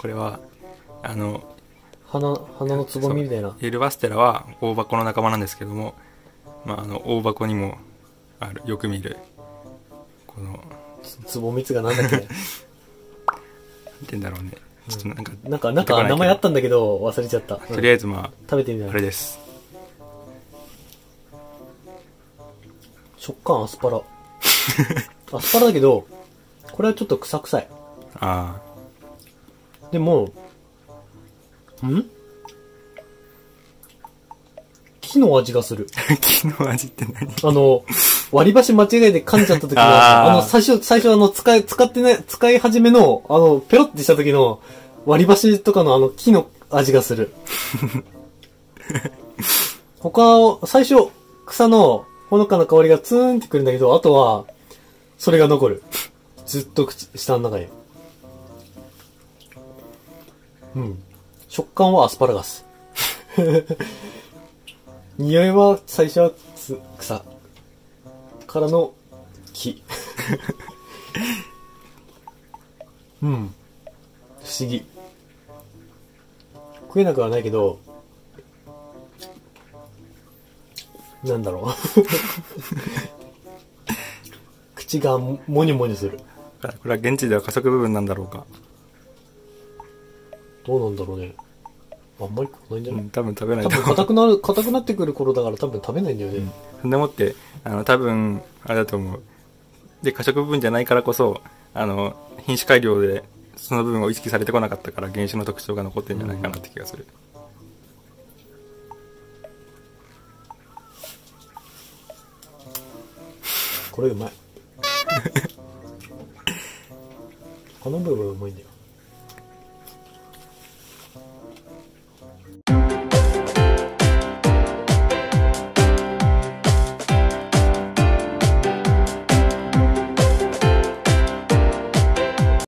これは花のつぼみみたいな。 エルバステラは大箱の仲間なんですけども、大箱にもよく見るこのつぼみつがなんだっけ。 なんて言うんだろうね、ちょっとなんか名前あったんだけど忘れちゃった。 とりあえず食べてみたい。 あれです。 食感アスパラ。アスパラだけど、これはちょっと臭い。 ああ。でも、木の味がする。 木の味って何？ 割り箸間違えて噛んじゃった時の、最初使ってない、使い始めの、ペロってした時の割り箸とかの木の味がする。最初、草のほのかな香りがツーンってくるんだけど、あとは、それが残る。ずっと舌の中に。食感はアスパラガス。匂いは最初は草。からの木。不思議。食えなくはないけど、なんだろう。口がもにもにする。 これは現地では加速部分なんだろうか。 どうなんだろうね。あんまり食わないんじゃない？ 多分食べない。 多分硬くなってくる頃だから多分食べないんだよね。 そんでもって、多分、あれだと思う。で、過食部分じゃないからこそ、品種改良でその部分を意識されてこなかったから原種の特徴が残ってるんじゃないかなって気がする。 これうまい。この部分うまいんだよ。